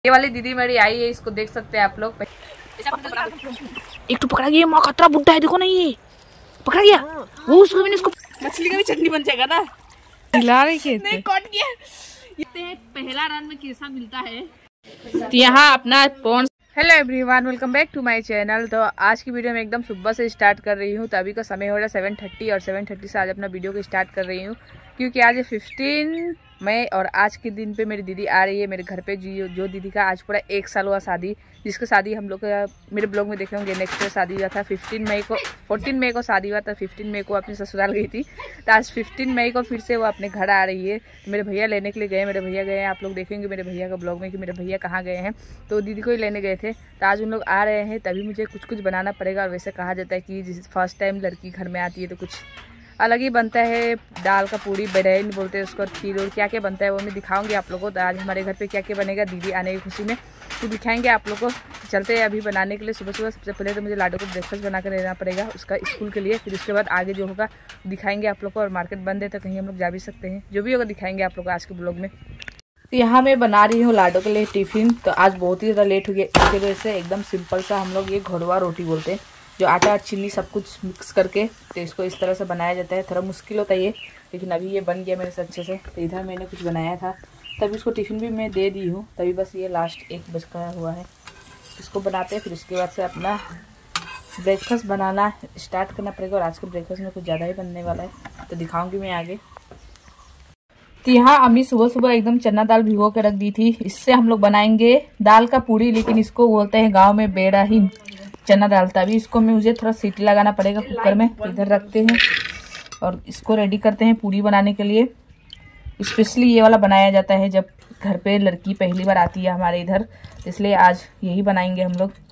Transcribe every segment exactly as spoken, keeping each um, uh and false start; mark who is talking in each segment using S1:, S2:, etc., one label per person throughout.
S1: ये वाली दीदी मेरी आई है, इसको देख सकते हैं आप लोग।
S2: एक तो पकड़ा गया, माँ खतरा बुड्ढा है, देखो ना ये पकड़ा गया। वो उसको भी इसको
S1: मछली का भी चटनी बन जाएगा ना।
S2: हिला रही खेत
S1: नहीं कट गया। ये पहला रन में कैसा मिलता है।
S2: तो यहाँ अपना pond.
S1: Hello everyone, welcome back to my channel. तो आज की वीडियो में एकदम सुबह से स्टार्ट कर रही हूँ। तो अभी का समय हो रहा है सेवन थर्टी और सेवन थर्टी से आज अपना वीडियो को स्टार्ट कर रही हूँ, क्योंकि आज है फिफ्टीन मई और आज के दिन पे मेरी दीदी आ रही है मेरे घर पे। जो जो दीदी का आज पूरा एक साल हुआ शादी, जिसका शादी हम लोग मेरे ब्लॉग में देखे होंगे। नेक्स्ट ईयर शादी हुआ था फिफ्टीन मई को, फोर्टीन मई को शादी हुआ था। फिफ्टीन मई को अपनी ससुराल गई थी, तो आज फिफ्टीन मई को फिर से वो अपने घर आ रही है। तो मेरे भैया लेने के लिए गए, मेरे भैया गए हैं। आप लोग देखेंगे मेरे भैया का ब्लॉग में कि मेरे भैया कहाँ गए हैं। तो दीदी को ही लेने गए थे। तो आज उन लोग आ रहे हैं, तभी मुझे कुछ कुछ बनाना पड़ेगा। और वैसे कहा जाता है कि जिस फर्स्ट टाइम लड़की घर में आती है तो कुछ अलग ही बनता है। दाल का पूरी, बिरयानी बोलते हैं उसको, खीर और क्या क्या बनता है वो मैं दिखाऊंगी आप लोगों को। तो आज हमारे घर पे क्या क्या बनेगा दीदी आने की खुशी में तो दिखाएंगे आप लोगों को। चलते हैं अभी बनाने के लिए। सुबह सुबह सबसे पहले तो मुझे लाडो को ब्रेकफास्ट बना कर देना पड़ेगा उसका स्कूल के लिए। फिर उसके बाद आगे जो होगा दिखाएंगे आप लोग को। और मार्केट बंद है तो कहीं हम लोग जा भी सकते हैं, जो भी होगा दिखाएंगे आप लोग आज के ब्लॉग में। तो यहाँ मैं बना रही हूँ लाडो के लिए टिफिन। तो आज बहुत ही ज़्यादा लेट हो गया, इसकी वजह से एकदम सिंपल सा हम लोग ये घोड़वा रोटी बोलते हैं, जो आटा चीनी सब कुछ मिक्स करके तो इसको इस तरह से बनाया जाता है। थोड़ा मुश्किल होता है ये, लेकिन अभी ये बन गया मेरे से अच्छे से। तो इधर मैंने कुछ बनाया था, तभी उसको टिफ़िन भी मैं दे दी हूँ। तभी बस ये लास्ट एक बज का हुआ है, इसको बनाते हैं। फिर उसके बाद से अपना ब्रेकफास्ट बनाना स्टार्ट करना पड़ेगा। और आज के ब्रेकफास्ट में कुछ ज़्यादा ही बनने वाला है, तो दिखाऊँगी मैं आगे। तो यहाँ अम्मी सुबह सुबह एकदम चना दाल भिगो के रख दी थी। इससे हम लोग बनाएंगे दाल का पूड़ी, लेकिन इसको बोलते हैं गाँव में बेराहीन चना दाल। तभी इसको मैं मुझे थोड़ा सीटी लगाना पड़ेगा कुकर में। इधर रखते हैं और इसको रेडी करते हैं पूड़ी बनाने के लिए। स्पेशली ये वाला बनाया जाता है जब घर पे लड़की पहली बार आती है हमारे इधर, इसलिए आज यही बनाएंगे हम लोग।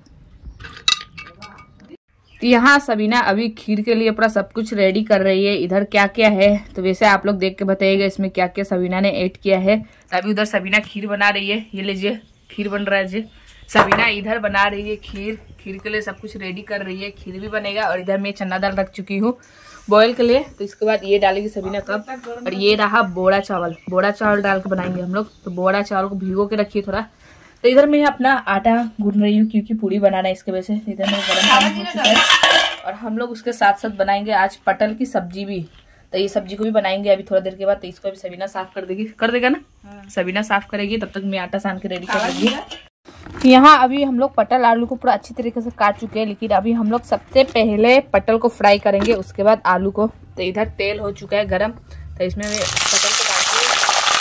S1: तो यहाँ सबीना अभी खीर के लिए पूरा सब कुछ रेडी कर रही है। इधर क्या क्या है तो वैसे आप लोग देख के बताइएगा इसमें क्या क्या सबीना ने ऐड किया है। तभी उधर सबीना खीर बना रही है। ये लीजिए खीर बन रहा है जी। सबीना इधर बना रही है खीर। खीर के लिए सब कुछ रेडी कर रही है, खीर भी बनेगा। और इधर मैं चना दाल रख चुकी हूँ बॉयल के लिए। तो इसके बाद ये डालेगी सबीना कप। और ये रहा बोड़ा चावल, बोड़ा चावल डाल के बनाएंगे हम लोग। तो बोड़ा चावल को भिगो के रखिए थोड़ा। तो इधर मैं अपना आटा गूंद रही हूँ, क्योंकि पूड़ी बनाना है इसके वजह से। इधर मैं गरम पानी हो चुका है। और हम लोग उसके साथ साथ बनाएंगे आज पटल की सब्जी भी। तो ये सब्जी को भी बनाएंगे अभी थोड़ा देर के बाद। तो इसको भी सबीना साफ कर देगी, कर देगा ना। सबीना साफ करेगी, तब तक मैं आटा सान के रेडी कर देगी। यहाँ अभी हम लोग पटल आलू को पूरा अच्छी तरीके से काट चुके हैं, लेकिन अभी हम लोग सबसे पहले पटल को फ्राई करेंगे, उसके बाद आलू को। तो इधर तेल हो चुका है गरम, तो इसमें मैं पटल को डालती हूँ।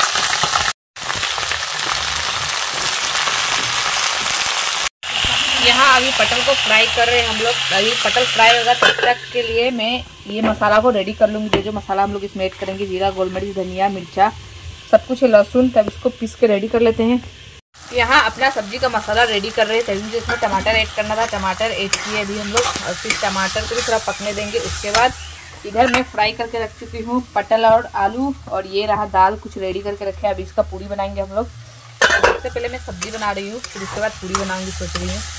S1: यहाँ अभी पटल को फ्राई कर रहे हैं हम लोग। अभी पटल फ्राई होगा तब तक के लिए मैं ये मसाला को रेडी कर लूँगी। जो जो मसाला हम लोग इसमें ऐड करेंगे, जीरा, गोल मिर्च, धनिया, मिर्चा, सब कुछ है, लहसुन। तब इसको पीस के रेडी कर लेते हैं। यहाँ अपना सब्जी का मसाला रेडी कर रहे हैं। तभी मुझे इसमें टमाटर ऐड करना था, टमाटर ऐड किए अभी हम लोग। और फिर टमाटर को भी थोड़ा पकने देंगे। उसके बाद इधर मैं फ्राई करके रख चुकी हूँ पटल और आलू। और ये रहा दाल कुछ रेडी करके रखे हैं। अभी इसका पूड़ी बनाएंगे हम लोग। सबसे पहले मैं सब्जी बना रही हूँ, फिर उसके बाद पूड़ी बनाऊंगी सोच रही हूँ।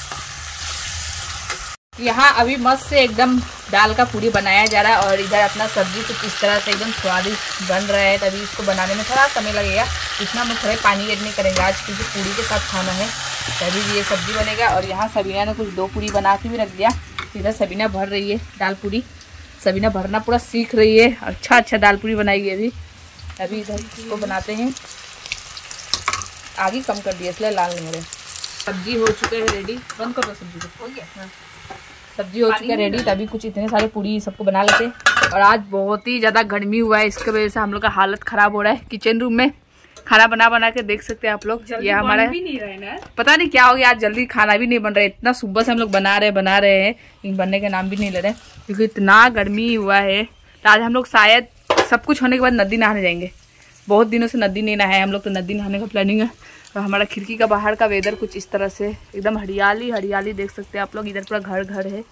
S1: यहाँ अभी मस्त से एकदम दाल का पूड़ी बनाया जा रहा है। और इधर अपना सब्जी कुछ इस तरह से एकदम स्वादिष्ट बन रहा है। तभी इसको बनाने में थोड़ा समय लगेगा, इतना हम थोड़े पानी ऐड नहीं करेंगे आज, क्योंकि पूड़ी के साथ खाना है। तभी ये सब्जी बनेगा। और यहाँ सबीना ने कुछ दो पूड़ी बना के भी रख दिया। इधर सबीना भर रही है दाल पूड़ी। सबीना भरना पूरा सीख रही है। अच्छा अच्छा दाल पूड़ी बनाएगी अभी। अभी इधर इसको बनाते हैं। आगे कम कर दिया इसलिए लाल नहीं हो रहे। सब्जी हो चुके है रेडी। बंद कर दो सब्जी को, हो गया। हाँ, सब्जी हो चुकी है रेडी। तभी कुछ इतने सारे पूड़ी सबको बना लेते हैं। और आज बहुत ही ज़्यादा गर्मी हुआ है, इसके वजह से हम लोग का हालत ख़राब हो रहा है। किचन रूम में खाना बना बना के देख सकते हैं आप लोग। ये हमारा भी नहीं रहा है ना, पता नहीं क्या हो गया आज, जल्दी खाना भी नहीं बन रहा है। इतना सुबह से हम लोग बना रहे बना रहे हैं, लेकिन बनने के नाम भी नहीं ले रहे, क्योंकि इतना गर्मी हुआ है। तो आज हम लोग शायद सब कुछ होने के बाद नदी नहाने जाएंगे। बहुत दिनों से नदी नहीं नहाए हम लोग, तो नदी नहाने का प्लानिंग है। और हमारा खिड़की का बाहर का वेदर कुछ इस तरह से एकदम हरियाली हरियाली देख सकते हैं आप लोग। इधर पूरा घर घर है।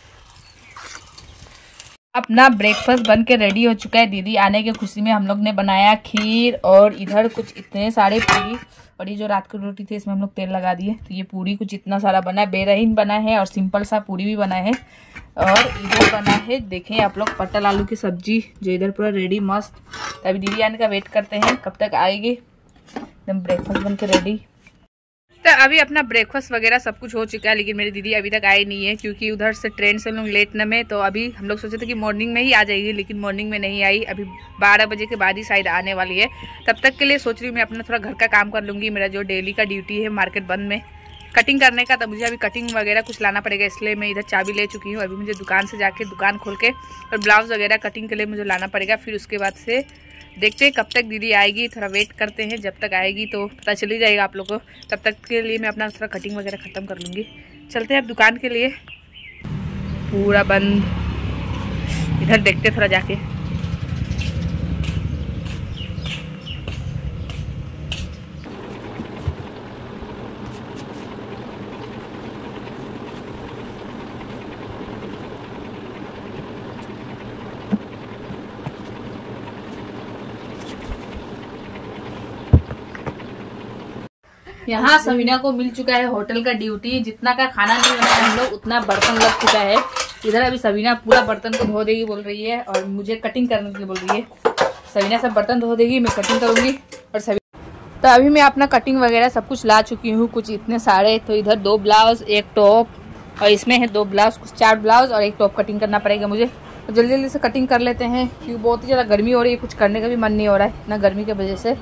S1: अपना ब्रेकफास्ट बन के रेडी हो चुका है। दीदी आने की खुशी में हम लोग ने बनाया खीर। और इधर कुछ इतने सारे पूरी। और ये जो रात की रोटी थी इसमें हम लोग तेल लगा दिए। तो ये पूरी कुछ इतना सारा बना है, बेरहीन बना है। और सिंपल सा पूरी भी बना है। और इधर बना है देखें आप लोग पटल आलू की सब्जी, जो इधर पूरा रेडी मस्त। तभी दीदी आने का वेट करते हैं कब तक आएगी। एकदम ब्रेकफास्ट बन के रेडी। तो अभी अपना ब्रेकफास्ट वगैरह सब कुछ हो चुका है, लेकिन मेरी दीदी अभी तक आई नहीं है क्योंकि उधर से ट्रेन से लोग लेट न में। तो अभी हम लोग सोचे थे कि मॉर्निंग में ही आ जाएगी, लेकिन मॉर्निंग में नहीं आई। अभी बारह बजे के बाद ही शायद आने वाली है। तब तक के लिए सोच रही हूँ मैं अपना थोड़ा घर का काम कर लूँगी। मेरा जो डेली का ड्यूटी है मार्केट बंद में कटिंग करने का, तो मुझे अभी कटिंग वगैरह कुछ लाना पड़ेगा, इसलिए मैं इधर चाबी ले चुकी हूँ। अभी मुझे दुकान से जाके दुकान खोल के और ब्लाउज वगैरह कटिंग के लिए मुझे लाना पड़ेगा। फिर उसके बाद से देखते हैं कब तक दीदी आएगी, थोड़ा वेट करते हैं। जब तक आएगी तो पता चल ही जाएगा आप लोग को। तब तक के लिए मैं अपना थोड़ा कटिंग वगैरह ख़त्म कर लूँगी। चलते हैं अब दुकान के लिए। पूरा बंद, इधर देखते थोड़ा जाके। यहाँ समीना को मिल चुका है होटल का ड्यूटी। जितना का खाना नहीं बनाया हम लोग, उतना बर्तन लग चुका है इधर। अभी समीना पूरा बर्तन को धो देगी बोल रही है, और मुझे कटिंग करने के लिए बोल रही है। समीना सब बर्तन धो देगी, मैं कटिंग करूंगी। और समीना तो अभी मैं अपना कटिंग वगैरह सब कुछ ला चुकी हूँ, कुछ इतने सारे। तो इधर दो ब्लाउज, एक टॉप, और इसमें है दो ब्लाउज, कुछ चार ब्लाउज और एक टॉप कटिंग करना पड़ेगा मुझे। तो जल्दी जल्दी से कटिंग कर लेते हैं क्योंकि बहुत ही ज़्यादा गर्मी हो रही है। कुछ करने का भी मन नहीं हो रहा है ना गर्मी की वजह से।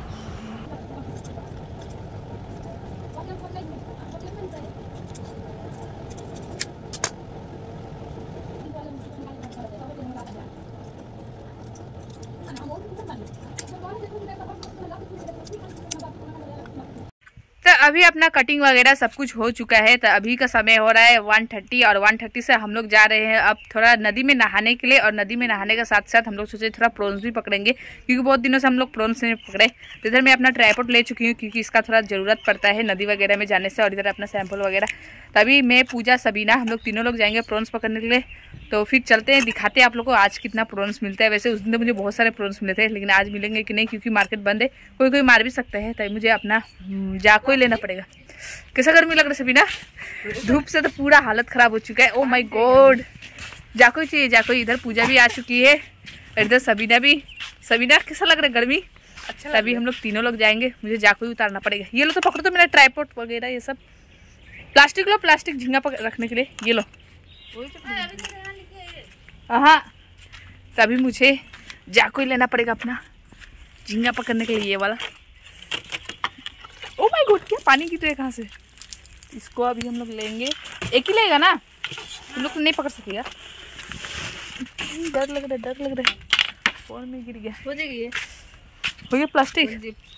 S1: तो अभी अपना कटिंग वगैरह सब कुछ हो चुका है। तो अभी का समय हो रहा है वन थर्टी, और वन थर्टी से हम लोग जा रहे हैं अब थोड़ा नदी में नहाने के लिए। और नदी में नहाने के साथ साथ हम लोग सोचे थोड़ा प्रॉन्स भी पकड़ेंगे, क्योंकि बहुत दिनों से हम लोग प्रॉन्स नहीं पकड़े। तो इधर मैं अपना ट्राइपॉड ले चुकी हूँ क्योंकि इसका थोड़ा ज़रूरत पड़ता है नदी वगैरह में जाने से। और इधर अपना सैंपल वगैरह। तभी मैं, पूजा, सबीना, हम लोग तीनों लोग जाएंगे प्रॉन्स पकड़ने के लिए। तो फिर चलते हैं, दिखाते हैं आप लोग को आज कितना प्रॉन्स मिलता है। वैसे उस दिन तो मुझे बहुत सारे प्रॉन्स मिले थे, लेकिन आज मिलेंगे कि नहीं क्योंकि मार्केट बंद है। कोई कोई मार भी सकते हैं। तभी मुझे अपना जाको ही लेना पड़ेगा। कैसा गर्मी लग रहा है समीना? धूप से तो पूरा हालत खराब हो चुका है। ओ माय गॉड, जाको ही चाहिए, जाको। इधर पूजा भी आ चुकी है, इधर सबीना भी। सबीना कैसा लग रहा है गर्मी? अच्छा। तभी हम लोग तीनों लोग जाएंगे, मुझे जाको ही उतारना पड़ेगा। ये लो तो पकड़ो तो मेरा ट्राइपॉड वगैरह ये सब। प्लास्टिक लो, प्लास्टिक झींगा रखने के लिए ये लो। हाँ, तभी मुझे जाको ही लेना पड़ेगा अपना झींगा पकड़ने के लिए, ये वाला। ओ माय गॉड, क्या पानी गिर रहा है कहाँ से? इसको अभी हम लोग लेंगे। एक ही लेगा ना, तुम लोग नहीं पकड़ सकेगा। डर लग रहा है, डर लग रहा है। फोन में गिर गया। हो जाएगी ये, हो गया प्लास्टिक।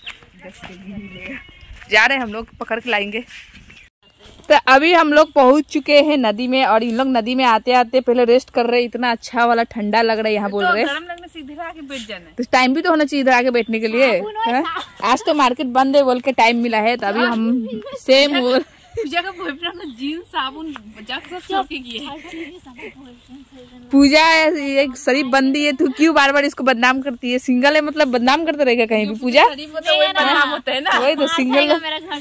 S1: जा रहे हैं हम लोग, पकड़ के लाएंगे। तो अभी हम लोग पहुंच चुके हैं नदी में, और इन लोग नदी में आते आते पहले रेस्ट कर रहे हैं। इतना अच्छा वाला ठंडा लग रहा है यहाँ, बोल रहे हैं। इधर आके बैठ जाना है। तो टाइम भी तो होना चाहिए इधर आके बैठने के लिए। आज तो मार्केट बंद है बोल के टाइम मिला है। तो अभी हम सेम पूजा का बॉयफ्रेंड ने जीन्स साबुन पूजा एक शरीफ बंदी है, तू क्यों बार बार इसको बदनाम करती है? सिंगल है मतलब बदनाम करते रहेगा कहीं भी पूजा। वही तो सिंगल,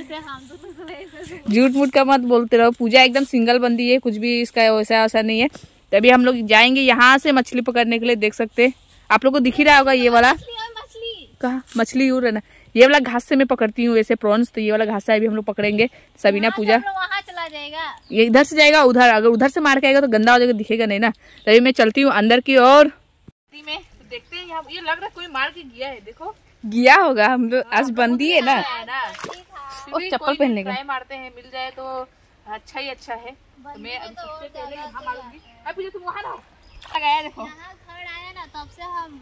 S1: झूठ मूठ का मत बोलते रहो। पूजा एकदम सिंगल बंदी है, कुछ भी इसका वैसा वैसा नहीं है। तभी हम लोग जाएंगे यहाँ से मछली पकड़ने के लिए। देख सकते हैं आप लोग को दिख ही रहा होगा ये वाला। कहाँ मछली? उड़ ना, ये वाला घास से मैं पकड़ती हूँ वैसे प्रॉन्स। तो ये वाला घास है, अभी हम लोग पकड़ेंगे। सबीना, पूजा
S3: वहाँ चला जाएगा,
S1: ये इधर से जाएगा उधर। अगर उधर से मार के आएगा तो गंदा हो जाएगा, दिखेगा नहीं ना। तभी मैं चलती हूँ अंदर की ओर। में तो देखते हैं, यहाँ ये लग रहा है कोई मार के गया है। देखो गया होगा, हम लोग आज बंदी है ना। और चप्पल पहनने का मारते हैं, मिल जाए तो अच्छा ही अच्छा है। तो मैं अभी सबसे पहले यहाँ मारूंगी। अभी तुम वहाँ रहो, गया देखो
S3: घर आया ना तब से हम।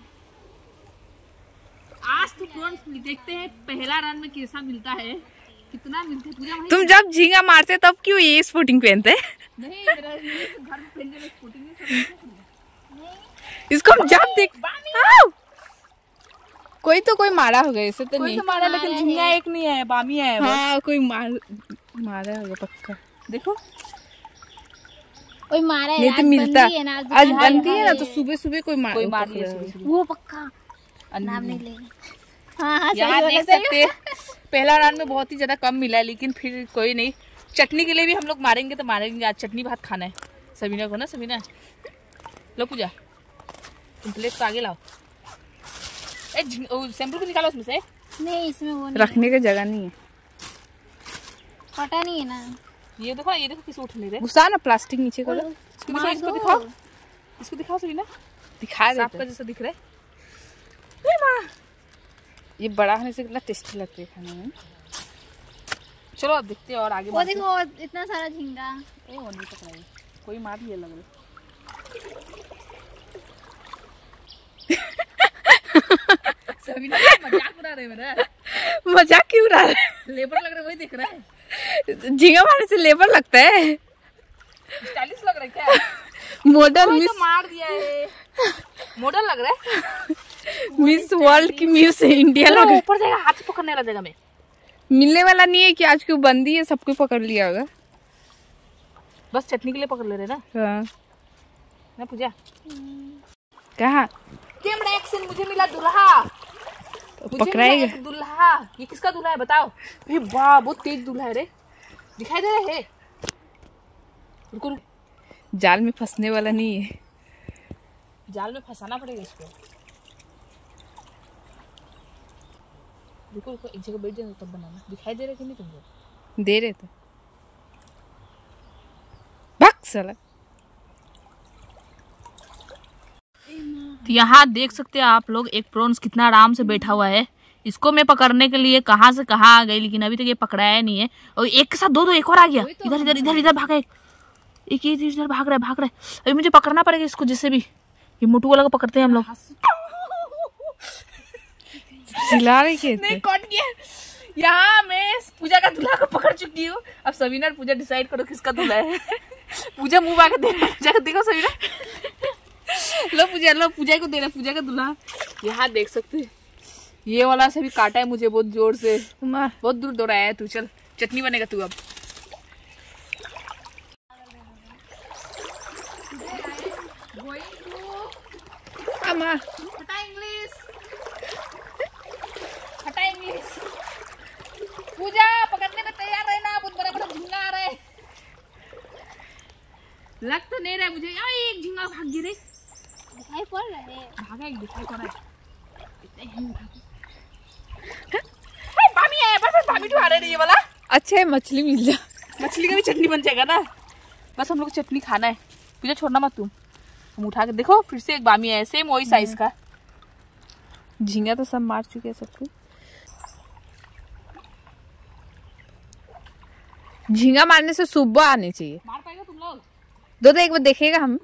S1: आज तो प्रॉन्स देखते हैं पहला रन में कैसा मिलता है, कितना मिलता है। पूजा तुम जब झींगा मारते तब क्यों ये स्पोर्टिंग पहनते? नहीं, मेरा घर में पहनने में स्पोर्टिंग नहीं। इसको हम जब देख, कोई तो कोई मारा होगा, ऐसे तो नहीं तो मारा, लेकिन झींगा एक नहीं है, बामी है। हाँ, कोई मार मारा होगा पक्का। देखो
S3: कोई मारा है,
S1: नहीं तो मिलता। आज बनती है ना, तो सुबह सुबह कोई मार कोई मार
S3: वो पक्का नाम नहीं लेगा। हाँ,
S1: यहाँ देख सकते पहला राउंड में बहुत ही ज्यादा कम मिला है, लेकिन फिर कोई नहीं। चटनी के लिए भी हम लोग मारेंगे तो मारेंगे। आज चटनी भात खाना है सबीना को ना। सबीना लो पूजा, तुम प्लेट को आगे लाओ। शैम्पू को निकालो उसमें से।
S3: नहीं, इसमें वो नहीं
S1: रखने की जगह नहीं है।
S3: फटा नहीं है ना।
S2: ये देखो ये देखो किस उठ ले रहे।
S1: घुसा ना प्लास्टिक नीचे करो।
S2: इसको दिखाओ इसको दिखाओ इसको दिखाओ सभी
S1: दिखा
S2: सांप का जैसा दिख रहा है।
S1: ये बड़ा होने से कितना टेस्टी लगता है खाने में।
S2: चलो अब देखते हैं और आगे।
S3: वो देखो इतना सारा झींगा।
S2: ए वो नहीं पकड़ाई कोई मार दिया लग रहा सभी लोग मजाक उड़ा रहे मेरा।
S1: मजाक क्यों उड़ा रहे?
S2: लेबर लग रहा है वही दिख रहा है।
S1: झींगा मारने से लेबर लगता है?
S2: स्टाइलिश लग रहा है क्या?
S1: मॉडल मिस
S2: तो मार दिया है। मॉडल लग रहा है।
S1: मिस वर्ल्ड की मिस इंडिया लग रहा है।
S2: ऊपर जाएगा हाथ से पकड़ने वाला जगह में
S1: मिलने वाला नहीं है कि आज क्यों बंदी है सबको पकड़ लिया होगा।
S2: बस चटनी के लिए पकड़ ले रहे ना।
S1: हाँ
S2: ना पूजा
S1: कहाँ
S2: कैमरा एक्शन मुझे मिला दूल्हा।
S1: पकड़ाएगा
S2: दूल्हा। ये किसका दूल्हा है बताओ? ये वाह बहुत तेज दूल्हा है रे। दिखाई दे रहा है। रुको रुको
S1: जाल में फंसने वाला नहीं है।
S2: जाल में फंसाना पड़ेगा इसको। रुको रुको एक जगह बैठ जाए तब बनाना। दिखाई दे रहा है कि नहीं तुमको?
S1: दे रहे तो भाग साला।
S2: तो यहाँ देख सकते हैं आप लोग एक प्रॉन्स कितना आराम से बैठा हुआ है। इसको मैं पकड़ने के लिए कहाँ से कहाँ आ गई लेकिन अभी तक ये पकड़ाया नहीं है। और एक के साथ दो दो एक और आ गया। इधर इधर इधर इधर भागा एक एक इधर इधर भाग रहा है भाग रहा है। अभी मुझे पकड़ना पड़ेगा इसको जिससे भी। ये मोटू वाला को पकड़ते हैं हम लोग।
S1: चिल्ला रही है
S2: नहीं कौन गया। यहाँ मैं पूजा का दूल्हा को पकड़ चुकी हूँ। अब सवीना और पूजा डिसाइड करो किसका दूल्हा है। पूजा मुंह आके दे पूजा को देखो सवीना। लो पूजा लो पूजा को दे रहा पूजा का दूल्हा। यहाँ देख सकते हैं ये वाला से भी काटा है मुझे बहुत जोर से। बहुत दूर दौड़ाया है तू। चल चटनी बनेगा तू अब। हटा इंग्लिश हटा इंग्लिश। पूजा पकड़ने में तैयार रहना। बहुत बड़ा बड़ा झींगा आ रहा है। लग तो नहीं रहा मुझे। एक झींगा भाग गया रे।
S3: दिखाई पड़ रहा है।
S2: भागा एक दिखाई पड़ रहा है। भाभी है बस भाभी तो आ रही है ये वाला।
S1: अच्छा है मछली मिल जा।
S2: मछली का भी चटनी बन जाएगा ना। बस हम लोग को चटनी खाना है। पूजा छोड़ना मत तुम। हम उठा के देखो फिर से एक बामी है सेम वही साइज का।
S1: झींगा तो सब मार चुके हैं सबको। झींगा मारने से सुबह आने चाहिए।
S2: मार पाएगा तुम लोग?
S1: दो तो एक बार देखेगा हम।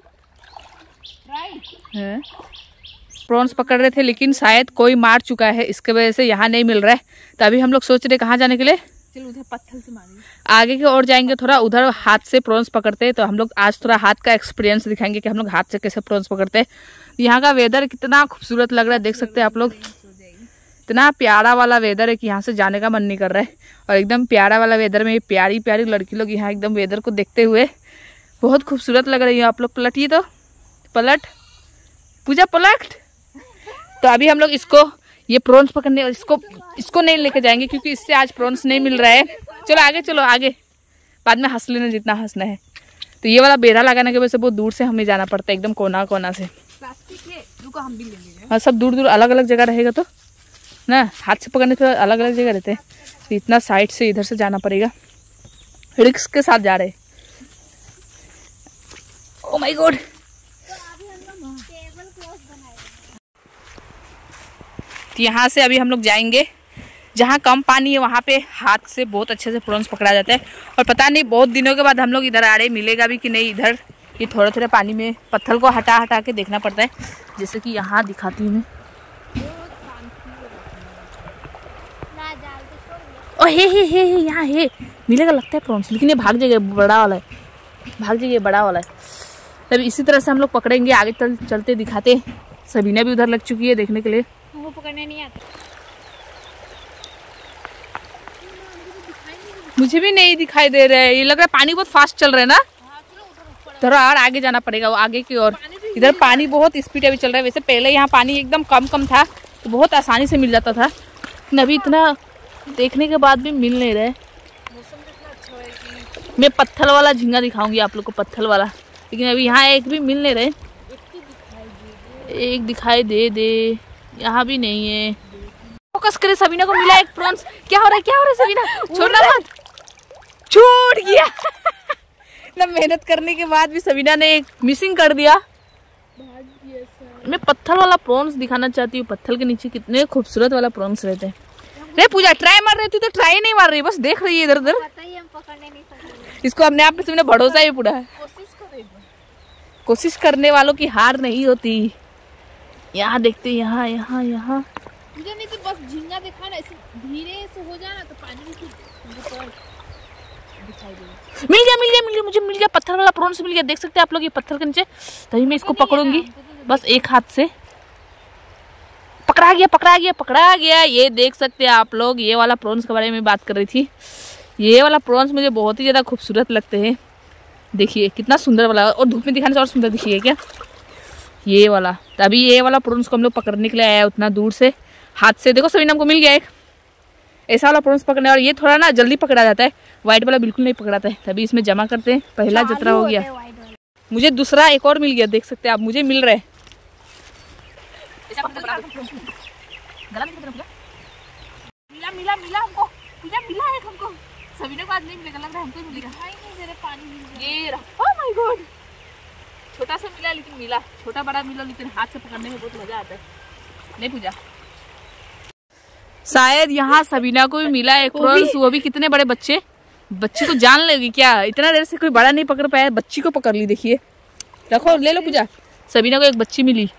S2: ट्राई।
S1: प्रॉन्स पकड़ रहे थे लेकिन शायद कोई मार चुका है इसके वजह से यहाँ नहीं मिल रहा है। तो अभी हम लोग सोच रहे कहाँ जाने के लिए।
S2: चल उधर पत्थर से मारेंगे।
S1: आगे की ओर जाएंगे थोड़ा। उधर हाथ से प्रॉन्स पकड़ते हैं तो हम लोग आज थोड़ा हाथ का एक्सपीरियंस दिखाएंगे कि हम लोग हाथ से कैसे प्रॉन्स पकड़ते हैं। यहाँ का वेदर कितना खूबसूरत लग रहा है देख सकते हैं आप लोग। इतना प्यारा वाला वेदर है कि यहाँ से जाने का मन नहीं कर रहा है। और एकदम प्यारा वाला वेदर में प्यारी प्यारी लड़की लोग यहाँ एकदम वेदर को देखते हुए बहुत खूबसूरत लग रही है। आप लोग पलटिए तो पलट पूजा पलट। तो अभी हम लोग इसको ये प्रॉन्स पकड़ने और इसको इसको नहीं लेके जाएंगे क्योंकि इससे आज प्रॉन्स नहीं मिल रहा है। चलो आगे चलो आगे बाद में हंस लेना जितना हंसना है। तो ये वाला बेड़ा लगाने की वजह से बहुत दूर से हमें जाना पड़ता है एकदम कोना कोना से।
S2: प्लास्टिक है रुको हम भी लेंगे।
S1: और सब दूर दूर अलग अलग जगह रहेगा तो ना हाथ से पकड़ने तो अलग अलग जगह रहते हैं। तो इतना साइड से इधर से जाना पड़ेगा। रिस्क के साथ जा रहे। Oh my god. यहाँ से अभी हम लोग जाएंगे जहाँ कम पानी है वहाँ पे हाथ से बहुत अच्छे से प्रॉन्स पकड़ा जाता है। और पता नहीं बहुत दिनों के बाद हम लोग इधर आ रहे मिलेगा भी कि नहीं इधर। ये थोड़े थोड़े पानी में पत्थर को हटा हटा के देखना पड़ता है। जैसे कि यहाँ दिखाती हूँ मैं। ओ हे हे हे हे यहाँ हे मिलेगा लगता है प्रॉन्स लेकिन ये भाग जाएगा बड़ा वाला है। भाग जाइए बड़ा वाला है। तब इसी तरह से हम लोग पकड़ेंगे आगे चल चलते दिखाते। सबीना भी उधर लग चुकी है देखने के लिए।
S3: वो पकड़ने नहीं आता।
S1: मुझे भी नहीं दिखाई दे रहा है। ये लग रहा है पानी बहुत फास्ट चल रहा है ना। थोड़ा और आगे जाना पड़ेगा वो आगे की ओर। इधर पानी बहुत स्पीड अभी चल रहा है। वैसे पहले यहाँ पानी एकदम कम कम था तो बहुत आसानी से मिल जाता था लेकिन अभी इतना देखने के बाद भी मिल नहीं रहा है। मैं पत्थर वाला झींगा दिखाऊंगी आप लोग को पत्थर वाला लेकिन अभी यहाँ एक भी मिल नहीं रहे। एक दिखाई दे दे यहाँ भी नहीं है। फोकस करे सबीना को मिला एक प्रॉन्स। क्या हो रहा है क्या हो रहा है सबीना? छोड़ना मत
S2: इतना मेहनत करने के बाद भी सबीना ने एक मिसिंग कर दिया। मैं पत्थर वाला प्रॉन्स दिखाना चाहती हूँ। पत्थर के नीचे कितने खूबसूरत वाला प्रॉन्स रहते हैं। रे पूजा ट्राई मार रही थी तो ट्राई नहीं मार रही, बस देख रही है इधर उधर। इसको अपने आप पे तुमने भरोसा ही पूरा है। कोशिश करने वालों की हार नहीं होती। यहाँ देखते यहाँ यहाँ यहाँ
S1: मुझे नहीं तो बस झींगा दिखा ना, ऐसे धीरे से हो जाए ना तो पानी में दिखाई दे।
S2: मिल गया मिल गया मिल गया मुझे मिल गया पत्थर वाला प्रॉन्स मिल गया। देख सकते हैं आप लोग ये पत्थर के नीचे। तभी मैं इसको पकड़ूंगी बस एक हाथ से। पकड़ा गया पकड़ा गया पकड़ा गया। ये देख सकते हैं आप लोग, ये वाला प्रॉन्स के बारे में बात कर रही थी। ये वाला प्रॉन्स मुझे बहुत ही ज्यादा खूबसूरत लगते हैं। देखिए कितना सुंदर वाला, और धूप में दिखाने से और सुंदर दिखिए क्या ये वाला। तभी ये वाला प्रॉन्स को हम लोग पकड़ने के लिए आया उतना दूर से हाथ से। देखो सभी हमको मिल गया एक ऐसा वाला प्रॉन्स पकड़ने। और ये थोड़ा ना जल्दी पकड़ा जाता है, व्हाइट वाला बिल्कुल नहीं पकड़ाता है। तभी इसमें जमा करते हैं। पहला जतरा हो गया, मुझे दूसरा एक और मिल गया। देख सकते हैं आप, मुझे मिल रहा है।
S1: मिला मिला मिला हमको, पूजा मिला है हमको। सबीना को आज नहीं मिलेगा, लग रहा है हमको मिलेगा। पानी मिल गया। ये रहा, ओह माय गॉड, छोटा सा मिला लेकिन मिला। छोटा बड़ा मिला लेकिन हाथ से पकड़ने में बहुत मजा आता है। नहीं पूजा,
S2: शायद यहाँ सबीना को भी मिला एक प्रॉन्स। वो भी कितने बड़े बच्चे, बच्ची को जान लेगी क्या? इतना देर से कोई बड़ा नहीं पकड़ पाया, बच्ची को पकड़ ली। देखिए रखो, ले लो पूजा। सबीना को एक बच्ची मिली।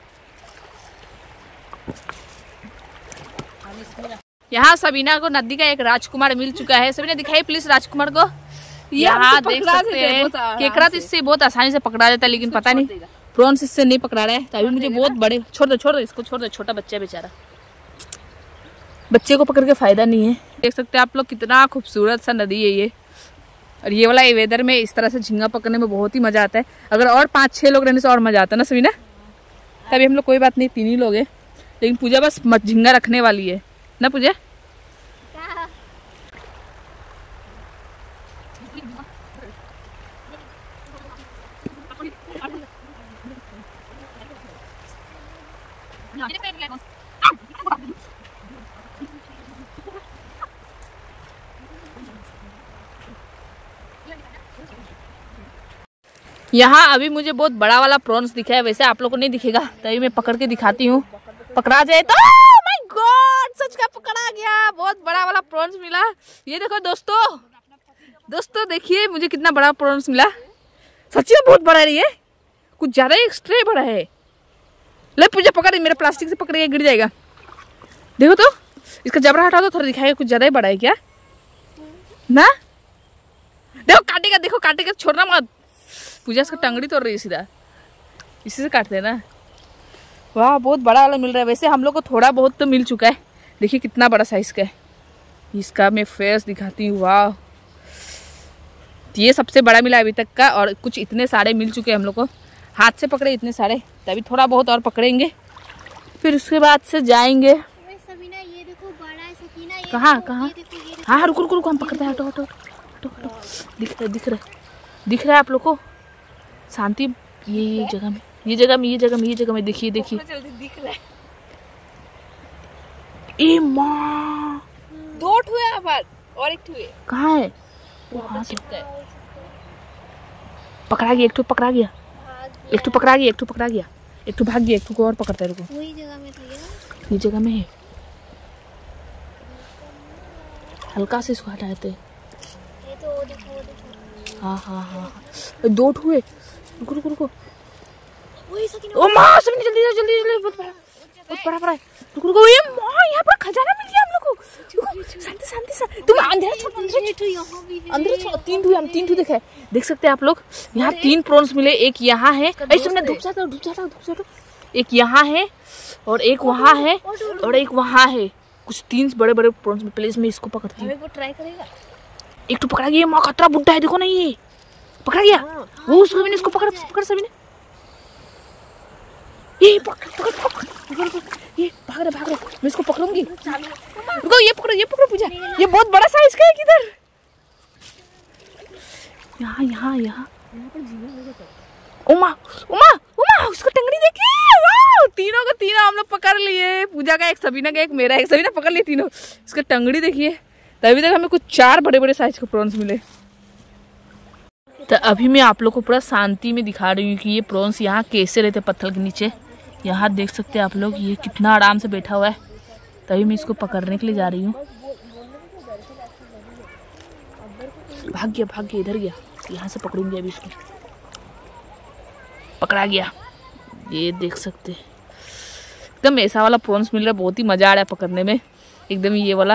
S2: यहाँ सबीना को नदी का एक राजकुमार मिल चुका है। सबीना दिखाई प्लीज राजकुमार को। यहाँ देख सकते हैं केकड़ा तो इससे बहुत आसानी से पकड़ा जाता है, लेकिन पता नहीं प्रॉन्स इससे नहीं पकड़ा रहा है। तभी मुझे बहुत बड़े, छोड़ दो छोड़ दो इसको, छोड़ दो, छोटा बच्चा बेचारा, बच्चे को पकड़ के फायदा नहीं है। देख सकते हैं आप लोग कितना खूबसूरत सा नदी है ये। और ये वाला वेदर में इस तरह से झींगा पकड़ने में बहुत ही मजा आता है। अगर और पाँच छह लोग रहने से और मजा आता है ना सबीना। तभी हम लोग कोई बात नहीं, तीन ही लोग हैं, लेकिन पूजा बस झींगा रखने वाली है ना पूजा। यहाँ अभी मुझे बहुत बड़ा वाला प्रॉन्स दिखा है, वैसे आप लोगों को नहीं दिखेगा। तभी मैं पकड़ के दिखाती हूँ। पकड़ा जाए तो माय गॉड, सच का पकड़ा गया। बहुत बड़ा वाला प्रॉन्स मिला। ये देखो दोस्तों, दोस्तों देखिए मुझे कितना बड़ा प्रॉन्स मिला। सच्ची में बहुत बड़ा है ये, कुछ ज्यादा ही एक्स्ट्रा बड़ा है। ले पूजा पकड़, मेरा प्लास्टिक से पकड़ के गिर जाएगा। देखो तो इसका जबड़ा हटा दो, थोड़ा दिखाएगा। कुछ ज्यादा ही बड़ा है क्या ना? देखो काटेगा, देखो काटेगा, छोड़ना मत। पूजा इसका टंगड़ी तोड़ रही है सीधा, इसी से काटते हैं ना। वाह बहुत बड़ा वाला मिल रहा है। वैसे हम लोग को थोड़ा बहुत तो मिल चुका है। देखिए कितना बड़ा साइज का है। इसका मैं फेस दिखाती हूँ। वाह ये सबसे बड़ा मिला अभी तक का। और कुछ इतने सारे मिल चुके हैं हम लोग को, हाथ से पकड़े इतने सारे। तभी थोड़ा बहुत और पकड़ेंगे, फिर उसके बाद से जाएंगे। कहाँ कहाँ? हाँ रुको रुको रुको, हम पकड़ते हैं। हटो हटो हटो हटो। दिख रहा है दिख रहा है दिख रहा है आप लोग को? शांति, ये ये जगह में ये जगह में ये जगह में ये जगह में देखिए देखिए।
S1: दिख रहा है।
S2: ए माँ,
S1: दो ठुए और एक ठुए
S2: कहाँ है? वहाँ से पकड़ा गया, एक ठो पकड़ा गया, एक ठो पकड़ा गया, एक ठो पकड़ा गया, एक ठो भाग गया, एक ठो को और पकड़ता है। रुको,
S3: वही जगह में था
S2: ये जगह में है। हल्का से इसको हटाते हैं।
S3: ये तो वो देखो वो देखो।
S2: हाँ हाँ हाँ दो ठुए। रुको रुको रुको।
S3: वही सकीना।
S2: ओ माँ सबने जल्दी जल्दी जल्दी, बहुत बड़ा बहुत बड़ा बड़ा है। रुको रुको, ये माँ यहाँ पर खजाना मिल गया हम लोग को। शांति शांति शांति, तुम अंधेरा छोड़ अंधेरा छोड़ अंदर छोड़। तीन ठुए हम तीन ठुए देखे, देख सकते हैं आप लोग। यहाँ तीन प्रॉन्स मिले। एक यहाँ है, ऐसे तुमने धूप जाता धूप जाता धूप जाता। एक यहाँ है और एक वहाँ है और एक वहाँ है। कुछ तीन बड़े बड़े प्रॉन्स में। प्लेस में इसको पकड़ती हूँ।
S1: ट्राई करेगा।
S2: एक तो पकड़ा गया। माँ खतरा बुड्ढा है, देखो ना ये पकड़ा गया। वो उसको भी इसको पकड़ पकड़ सभी ने। ये पकड़ पकड़ पकड़, ये भाग रहा भाग रहा। मैं इसको पकड़ूंगी। रुको, ये पकड़ो ये पकड़ो पूजा। ये बहुत बड़ा साइज का है। किधर? यहाँ यहाँ यहाँ। उमा उमा उमा, उसको टंगड़ी देखिए। वाह, तीनों को तीनों हम लोग पकड़ लिए। पूजा का एक, सबीना का एक, मेरा एक। सबीना पकड़ लिए तीनों। इसका टंगड़ी देखिए। तभी तक हमें कुछ चार बड़े बड़े साइज के प्रॉन्स मिले। तो अभी मैं आप लोग को पूरा शांति में दिखा रही हूँ कि ये प्रॉन्स यहाँ कैसे रहते पत्थर के नीचे। यहाँ देख सकते हैं आप लोग, ये कितना आराम से बैठा हुआ है। तभी मैं इसको पकड़ने के लिए जा रही हूँ। भाग गया भाग गया इधर गया। यहाँ से पकड़ूंगी अभी इसको। पकड़ा गया। ये देख सकते हैं एकदम ऐसा वाला प्रॉन्स मिल रहा है, बहुत ही मजा आ रहा है पकड़ने में एकदम ये वाला।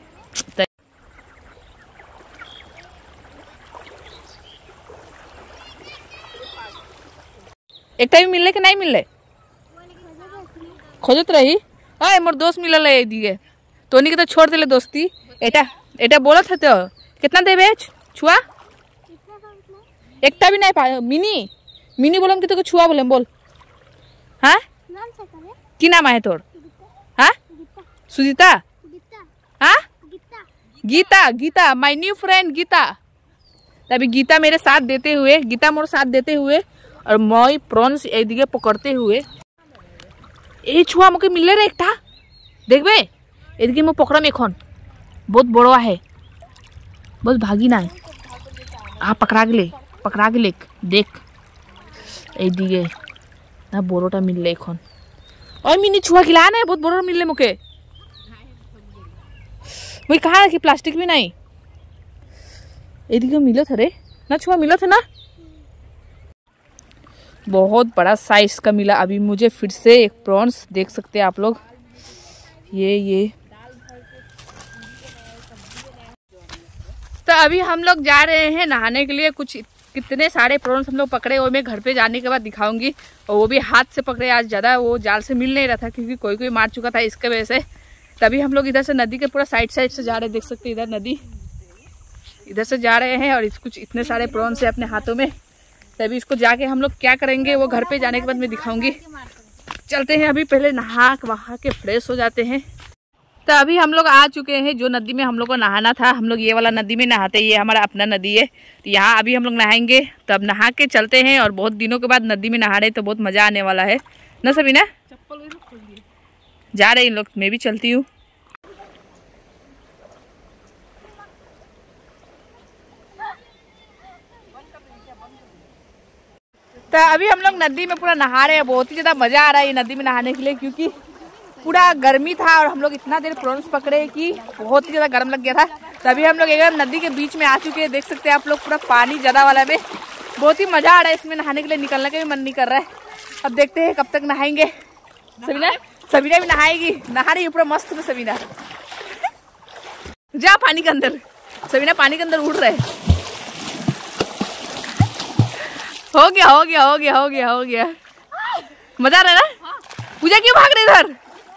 S2: एक टाइम मिल रहे कि नहीं मिल रहे? खोजत रही हाँ मोर दोस्त मिलल है दिए तो नहीं के तो छोड़ दिले दोस्ती। एटा एटा बोला था तो कितना देबे छुआ? एकटा भी नहीं पा मिनी मिनी बोलम कि तो छुआ बोलम बोल। हाँ की नाम है तोर? हाँ सुजीता? हाँ Geeta Geeta my new friend Geeta. तभी गीता मेरे साथ देते हुए गीता मोर साथ देते हुए और मैं प्रॉन्स एदिके पकड़ते हुए ए छुआ मुके मिले रे एकटा देखबे एदिके मैं पकड़म एखन बहुत बड़ा है बस भागी ना आ पकड़ा गेले पकड़ा गेले देख एदिके ना बड़ोटा मिलले एखन। ओय मिनी छुआ खिला ना बहुत बड़ा मिलले मुके वही कहा कि प्लास्टिक भी नहीं एदिके मिलो था रे ना छुआ मिलो था ना बहुत बड़ा साइज का मिला अभी मुझे फिर से एक प्रॉन्स देख सकते हैं आप लोग। ये ये तो अभी हम लोग जा रहे हैं नहाने के लिए। कुछ कितने सारे प्रॉन्स हम लोग पकड़े वो मैं घर पे जाने के बाद दिखाऊंगी। और वो भी हाथ से पकड़े आज ज़्यादा वो जाल से मिल नहीं रहा था क्योंकि कोई कोई मार चुका था इसके वजह से। तभी हम लोग इधर से नदी के पूरा साइड साइड से जा रहे हैं। देख सकते हैं इधर नदी इधर से जा रहे हैं और कुछ इतने सारे प्रॉन्स है अपने हाथों में। तभी इसको जाके हम लोग क्या करेंगे वो घर पे जाने के बाद मैं दिखाऊंगी। चलते हैं अभी पहले नहा वहा के फ्रेश हो जाते हैं। तो अभी हम लोग आ चुके हैं जो नदी में हम लोग को नहाना था। हम लोग ये वाला नदी में नहाते हैं, ये हमारा अपना नदी है। तो यहाँ अभी हम लोग नहाएंगे तो अब नहा के चलते हैं। और बहुत दिनों के बाद नदी में नहा रहे तो बहुत मजा आने वाला है ना सभी ना। जा रहे इन लोग मैं भी चलती हूँ। तो अभी हम लोग नदी में पूरा नहा रहे हैं। बहुत ही ज़्यादा मज़ा आ रहा है ये नदी में नहाने के लिए क्योंकि पूरा गर्मी था और हम लोग इतना देर प्रॉन्स पकड़े कि बहुत ही ज़्यादा गर्म लग गया था। तभी हम लोग एकदम नदी के बीच में आ चुके हैं। देख सकते हैं आप लोग पूरा पानी ज़्यादा वाला में बहुत ही मज़ा आ रहा है इसमें नहाने के लिए। निकलने का भी मन नहीं कर रहा है। अब देखते हैं कब तक नहाएंगे। सबीना सबीना भी नहाएगी नहा रही है पूरा मस्त में। सबीना जा पानी के अंदर। सबीना पानी के अंदर उड़ रहे हैं। हो गया हो गया हो गया हो गया हो गया मजा आ रहा है ना। पूजा क्यों भाग रही इधर?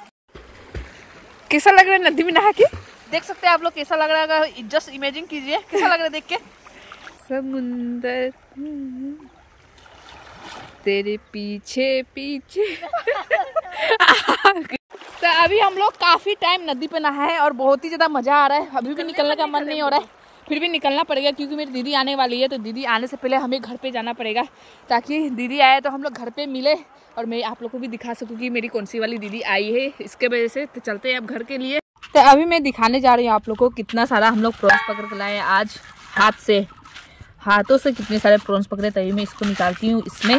S2: कैसा लग रहा है नदी में नहा के? देख सकते हैं आप लोग कैसा लग रहा है। जस्ट इमेजिन कीजिए कैसा लग रहा है देख के। समुंदर तेरे पीछे पीछे तो अभी हम लोग काफी टाइम नदी पे नहाए और बहुत ही ज्यादा मजा आ रहा है। अभी भी निकलने का मन नहीं हो रहा है फिर भी निकलना पड़ेगा क्योंकि मेरी दीदी आने वाली है। तो दीदी आने से पहले हमें घर पे जाना पड़ेगा ताकि दीदी आए तो हम लोग घर पे मिले और मैं आप लोग को भी दिखा सकूँ कि मेरी कौन सी वाली दीदी आई है। इसके वजह से तो चलते हैं अब घर के लिए। तो अभी मैं दिखाने जा रही हूँ आप लोग को कितना सारा हम लोग प्रॉन्स पकड़ के लाए आज। हाथ से हाथों से कितने सारे प्रॉन्स पकड़े। तभी मैं इसको निकालती हूँ। इसमें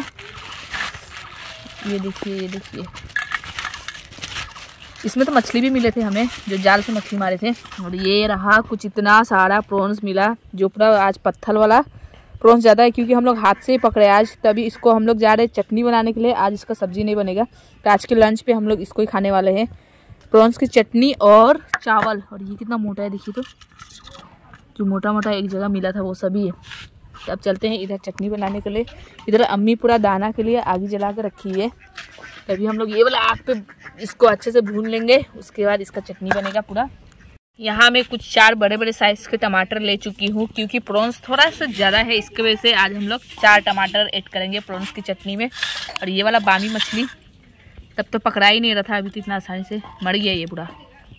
S2: ये देखिए ये देखिए इसमें तो मछली भी मिले थे हमें जो जाल से मछली मारे थे। और ये रहा कुछ इतना सारा प्रॉन्स मिला जो पूरा आज पत्थर वाला प्रॉन्स ज़्यादा है क्योंकि हम लोग हाथ से ही पकड़े आज। तभी इसको हम लोग जा रहे हैं चटनी बनाने के लिए। आज इसका सब्जी नहीं बनेगा तो आज के लंच पे हम लोग इसको ही खाने वाले हैं। प्रॉन्स की चटनी और चावल। और ये कितना मोटा है देखिए। तो जो मोटा मोटा एक जगह मिला था वो सभी है। तो अब चलते हैं इधर चटनी बनाने के लिए। इधर अम्मी पूरा दाना के लिए आग जला के रखी है। तभी हम लोग ये वाला आग पे इसको अच्छे से भून लेंगे। उसके बाद इसका चटनी बनेगा पूरा। यहाँ मैं कुछ चार बड़े बड़े साइज के टमाटर ले चुकी हूँ क्योंकि प्रॉन्स थोड़ा सा ज़्यादा है इसके वजह से आज हम लोग चार टमाटर ऐड करेंगे प्रॉन्स की चटनी में। और ये वाला बामी मछली तब तो पकड़ा ही नहीं रहा था अभी तो इतना आसानी से मर गया ये पूरा।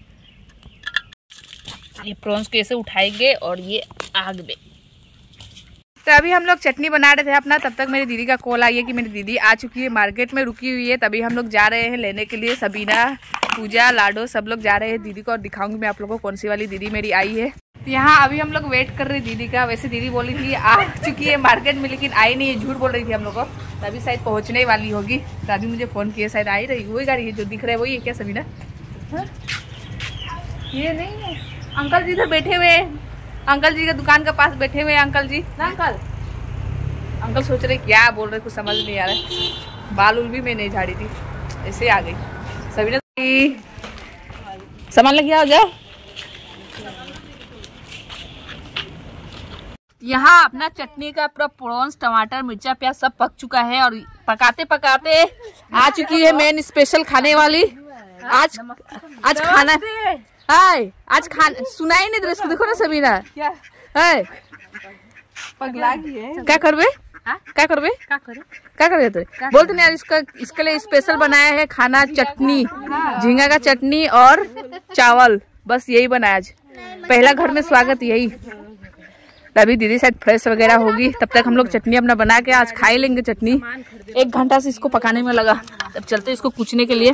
S2: ये प्रॉन्स को ऐसे उठाएंगे और ये आग में। तो अभी हम लोग चटनी बना रहे थे अपना। तब तक मेरी दीदी का कॉल आई है कि मेरी दीदी आ चुकी है मार्केट में रुकी हुई है। तभी हम लोग जा रहे हैं लेने के लिए। सबीना पूजा लाडो सब लोग जा रहे हैं दीदी को। और दिखाऊंगी मैं आप लोगों को कौन सी वाली दीदी मेरी आई है।
S1: यहाँ अभी हम लोग वेट कर रहे दीदी का। वैसे दीदी बोली थी आ चुकी है मार्केट में, लेकिन आई नहीं है, झूठ बोल रही थी हम लोग को। तो अभी शायद पहुँचने वाली होगी। तो अभी मुझे फ़ोन किया, शायद आई रही वही गाड़ी है जो दिख रहा है, वही है क्या सबीना? हाँ? ये नहीं है। अंकल जी इधर बैठे हुए, अंकल जी के दुकान के पास बैठे हुए अंकल जी ना। अंकल अंकल सोच रहे क्या बोल रहे, कुछ समझ नहीं आ रहा है। बाल उल भी मैं नहीं झाड़ी थी, ऐसे आ गई। सबीना सामान लेके आओ, जाओ। यहाँ अपना चटनी का पूरा प्रॉन्स, टमाटर, मिर्चा, प्याज सब पक चुका है और पकाते पकाते आ चुकी है मेन स्पेशल खाने वाली। आज आज खाना हाय आज खाना सुनाई नहीं दे रहा, देखो ना सबीना क्या है पगला गई है। क्या करबे क्या करबे क्या करे क्या करे तो बोलते नहीं यार। इसका इसके लिए स्पेशल बनाया है खाना, चटनी, झींगा का चटनी और चावल, बस यही बनाया आज। पहला घर में स्वागत यही। अभी दीदी शायद फ्रेश वगैरह होगी, तब तक हम लोग चटनी अपना बना के आज खा ही लेंगे चटनी। एक घंटा से इसको पकाने में लगा, तब चलते इसको कुचने के लिए।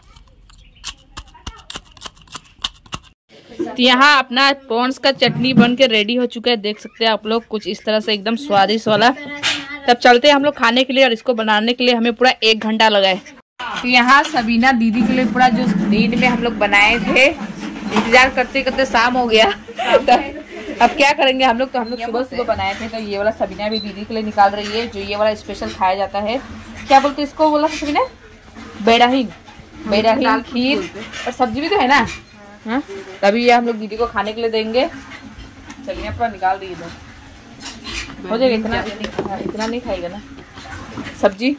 S1: तो यहाँ अपना प्रॉन्स का चटनी बन के रेडी हो चुका है, देख सकते हैं आप लोग, कुछ इस तरह से एकदम स्वादिष्ट वाला। तब चलते हैं हम लोग खाने के लिए और इसको बनाने के लिए हमें पूरा एक घंटा लगा है। तो यहाँ सबीना दीदी के लिए पूरा जो दिन में हम लोग बनाए थे, इंतजार करते करते शाम हो गया। अब क्या करेंगे हम लोग, तो हम लोग सुबह सुबह बनाए थे। तो ये वाला सबीना भी दीदी के लिए निकाल रही है, जो ये वाला स्पेशल खाया जाता है। क्या बोलते इसको बोला सबीना? बेड़ाहीन, बेड़ाहीन खीर और सब्जी भी तो है ना। हाँ, तभी ये हम लोग दीदी को खाने के लिए देंगे। चलिए पूरा निकाल रही है, हो जाएगा इतना, इतना नहीं खाएगा ना सब्जी।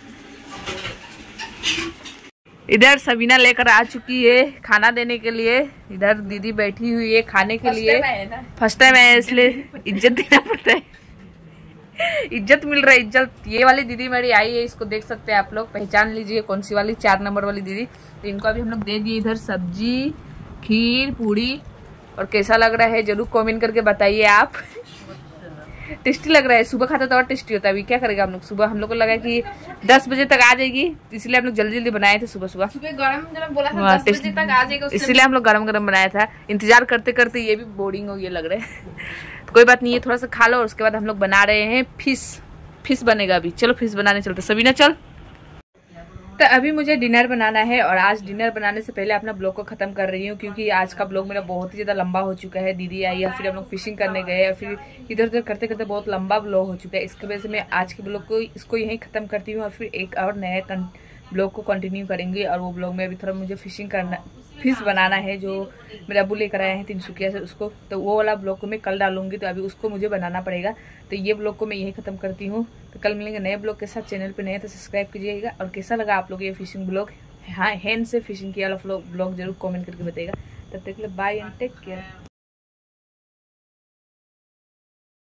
S1: इधर सबीना लेकर आ चुकी है खाना देने के लिए। इधर दीदी बैठी हुई है खाने के लिए। फर्स्ट टाइम है इसलिए इज्जत देना पड़ता है, इज्जत मिल रहा है, इज्जत। ये वाली दीदी मेरी आई है, इसको देख सकते हैं आप लोग, पहचान लीजिए कौन सी वाली, चार नंबर वाली दीदी। तो इनको अभी हम लोग दे दिए इधर सब्जी, खीर, पूड़ी। और कैसा लग रहा है जरूर कमेंट करके बताइए आप। टेस्टी लग रहा है, सुबह खाता तो और टेस्टी होता है। अभी क्या करेगा हम लोग, सुबह हम लोग को लगा कि दस बजे तक आ जाएगी, इसलिए हम लोग जल्दी जल्दी बनाए थे सुबह सुबह। सुबह गरम गरम बोला था दस बजे तक आ जाएगा, इसलिए हम लोग गरम गरम बनाया था। इंतजार करते करते ये भी बोरिंग हो गया लग रहा है। तो कोई बात नहीं, ये थोड़ा सा खा लो और उसके बाद हम लोग बना रहे हैं फिश। फिश बनेगा अभी, चलो फिश बनाने चलते। सबीना चल। तो अभी मुझे डिनर बनाना है और आज डिनर बनाने से पहले अपना ब्लॉग को खत्म कर रही हूँ, क्योंकि आज का ब्लॉग मेरा बहुत ही ज़्यादा लंबा हो चुका है। दीदी आई है, फिर हम लोग फिशिंग करने गए और फिर इधर उधर करते करते बहुत लंबा ब्लॉग हो चुका है। इसकी वजह से मैं आज के ब्लॉग को इसको यहीं ख़त्म करती हूँ और फिर एक और नया ब्लॉग को कंटिन्यू करेंगे। और वो ब्लॉग में अभी थोड़ा मुझे फिशिंग करना, फिश बनाना है, जो मेरे अबू लेकर आए हैं तिनसुकिया से उसको। तो वो वाला ब्लॉग को मैं कल डालूंगी, तो अभी उसको मुझे बनाना पड़ेगा। तो ये ब्लॉग को मैं यही खत्म करती हूँ। तो कल मिलेंगे नए ब्लॉग के साथ। चैनल पे नए तो सब्सक्राइब कीजिएगा। और कैसा लगा आप लोग ये फिशिंग ब्लॉग, हाँ हैंड से फिशिंग किया वाला ब्लॉग जरूर कमेंट करके बताइएगा। तब तक के लिए बाय एंड टेक केयर।